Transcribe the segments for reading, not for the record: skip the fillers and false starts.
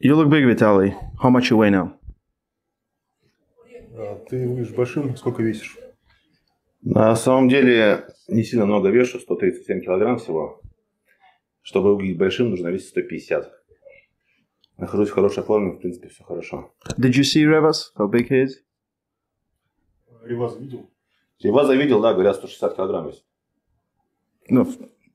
You look big, Vitaly. How much you weigh now? Ты выглядишь большим. Сколько весишь? На самом деле не сильно много вешу, 137 килограмм всего. Чтобы выглядеть большим, нужно весить 150. Нахожусь в хорошей форме, в принципе, все хорошо. Did you see Revas? How big he is? Реваза видел? Реваза видел, да, говорят, 160 килограмм весит. No.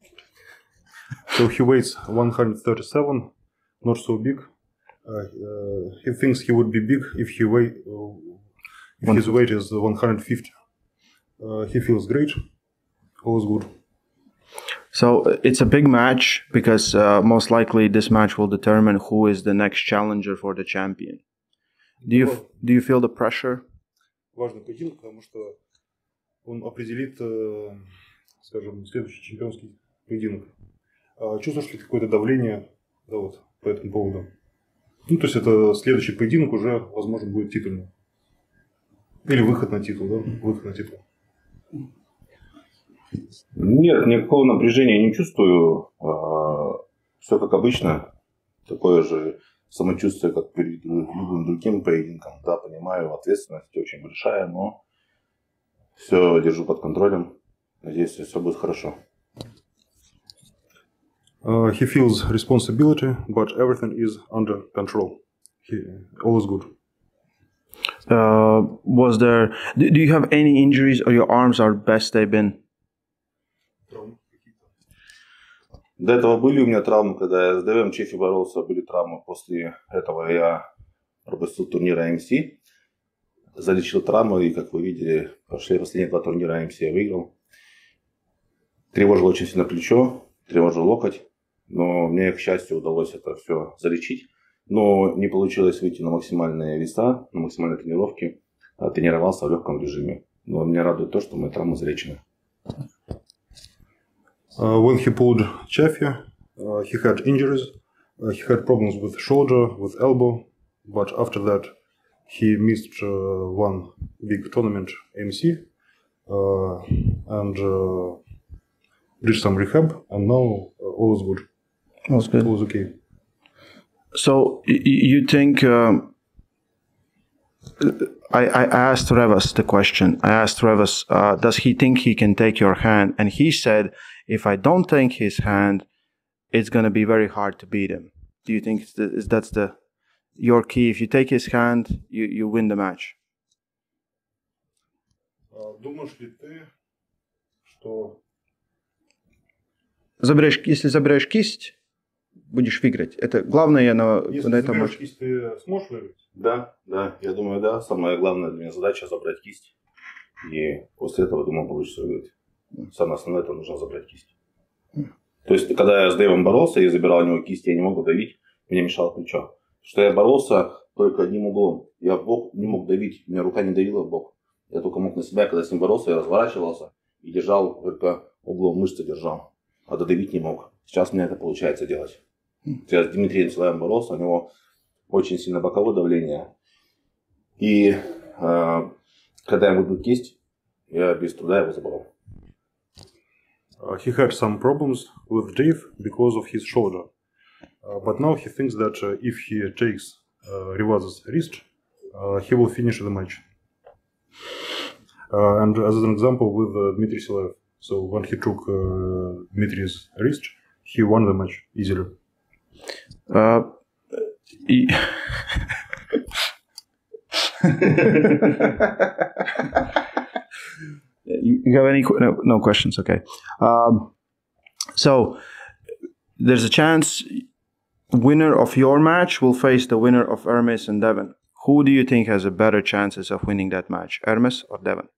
So he weighs 137, not so big. He thinks he would be big if his weight is 150. He feels great. All is good. So it's a big match because most likely this match will determine who is the next challenger for the champion. Do you feel the pressure? Важный поединок, потому что он определит, скажем, следующий чемпионский поединок. Чувствуешь ли какое-то давление, да, вот, по этому поводу? Ну, то есть это следующий поединок уже, возможно, будет титульный. Или выход на титул, да? Выход на титул. Нет, никакого напряжения не чувствую. Все как обычно. Такое же самочувствие, как перед любым другим поединком. Да, понимаю, ответственность очень большая, но все держу под контролем. Надеюсь, все будет хорошо. He feels responsibility, but everything is under control. All is good. Do you have any injuries or your arms are best they've been? До этого были у меня травмы, когда я с Дэвом Чефи боролся, были травмы. После этого я пропустил турнир AMC, залечил травмы, и, как вы видели, последние 2 турнира AMC я выиграл. Тревожил очень сильно плечо, тревожил локоть, но мне, к счастью, удалось это все залечить. Но не получилось выйти на максимальные веса, на максимальные тренировки. Тренировался в легком режиме. Но меня радует то, что мои травмы залечены. When he pulled Chaffee, he had injuries. He had problems with shoulder, with elbow. But after that, he missed one big tournament, AMC, and did some rehab. And now all is good. All's good. All is okay. So you think... I asked Revas the question. I asked Revas, does he think he can take your hand? And he said, if I don't take his hand, it's going to be very hard to beat him. Do you think that's your key? If you take his hand, you win the match. Думаешь ли ты, что... Если заберешь кисть, будешь выиграть. Это главное на этом матче. Если заберешь кисть, ты сможешь выиграть? Да, я думаю, да. Самая главная для меня задача забрать кисть. И после этого, думаю, получится выиграть. Самое основное, это нужно забрать кисть. То есть, когда я с Дэйвом боролся и забирал у него кисть, я не мог давить, мне мешало плечо. Потому что я боролся только одним углом. Я в бок не мог давить, у меня рука не давила в бок. Я только мог на себя, когда с ним боролся, я разворачивался и держал, только углом мышцы держал. А додавить не мог. Сейчас у меня это получается делать. Я с Дмитрием Силаевым боролся, у него очень сильно боковое давление. И когда я выбил кисть, я без труда его забрал. He had some problems with Dave because of his shoulder. But now he thinks that if he takes Revasa's wrist, he will finish the match. And as an example with Dmitry Silaev. So when he took Dmitry's wrist, he won the match easily. You have any no questions? Okay. So there's a chance winner of your match will face the winner of Hermes and Devon. Who do you think has a better chances of winning that match, Hermes or Devon?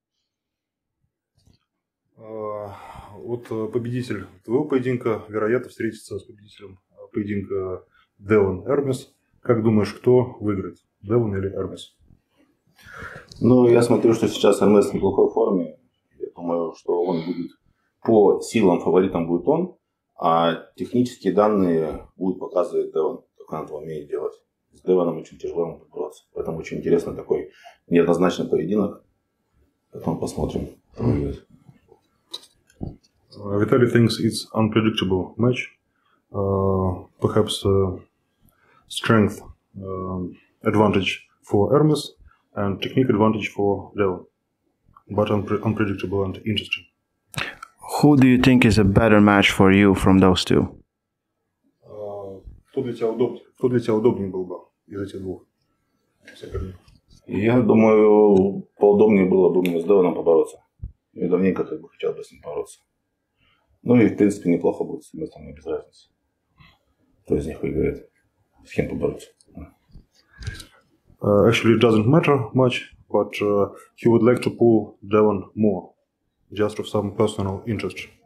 Вот победитель твоего поединка, вероятно, встретится с победителем поединка Девон Эрмес. Как думаешь, кто выиграет, Девон или Эрмес? Ну, я смотрю, что сейчас Эрмес в неплохой форме. Я думаю, что он будет по силам фаворитом будет он, а технические данные будут показывать Девон, как он это умеет делать. С Девоном очень тяжело ему бороться. Поэтому очень интересно такой неоднозначный поединок. Потом посмотрим, кто выиграет. Vitaly thinks it's unpredictable match. Perhaps strength advantage for Hermes and technique advantage for Devon, but unpredictable and interesting. Who do you think is a better match for you from those two? Кто для тебя удобнее был бы из этих двух соперников? Я думаю, поудобнее было бы мне с Девоном побороться. Я давненько как бы хотел бы с ним бороться. Ну и в принципе неплохо будет с Местом, мне без разницы. Кто из них выиграет, с кем побороться. Actually, it doesn't matter much, but he would like to pull Devon more, just of some personal interest.